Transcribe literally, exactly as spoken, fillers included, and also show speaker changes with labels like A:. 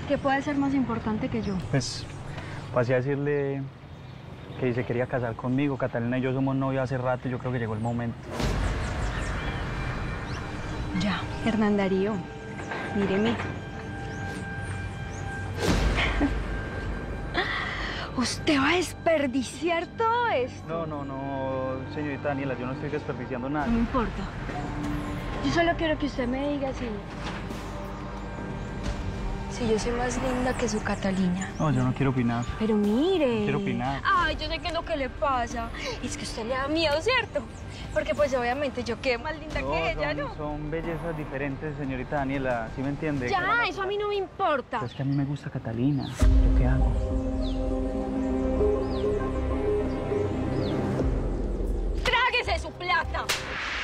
A: ¿Qué puede ser más importante que yo?
B: Pues pasé a decirle que se quería casar conmigo. Catalina y yo somos novios hace rato y yo creo que llegó el momento.
A: Ya, Hernán Darío, míreme. ¿Usted va a desperdiciar todo esto?
B: No, no, no, señorita Daniela, yo no estoy desperdiciando nada.
A: No me importa. Yo solo quiero que usted me diga si... si yo soy más linda que su Catalina.
B: No, yo no quiero opinar.
A: Pero mire...
B: No quiero opinar.
A: Ay, yo sé que es lo que le pasa. Es que a usted le da miedo, ¿cierto? Porque pues obviamente yo quedé más linda
B: No,
A: que ella,
B: son,
A: ¿no?
B: son bellezas diferentes, señorita Daniela, ¿sí me entiende?
A: Ya, eso a mí no me importa.
B: Pero es que a mí me gusta Catalina. ¿Yo qué hago?
A: ¡Tráguese su plata!